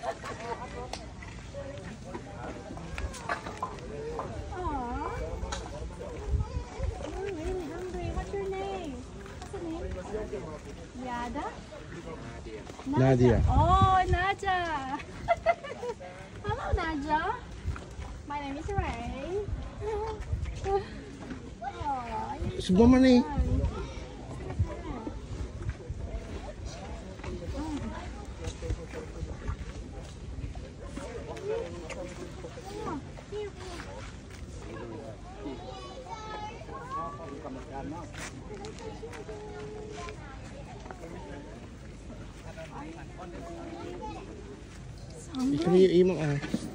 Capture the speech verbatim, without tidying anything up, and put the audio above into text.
Aww. You're really hungry. What's your name? What's the name? Yada? Nadia. Oh, Nadia. Hello, Nadia. My name is Ray. Oh, Sumama na eh. Hungry. Kami yung imang ah.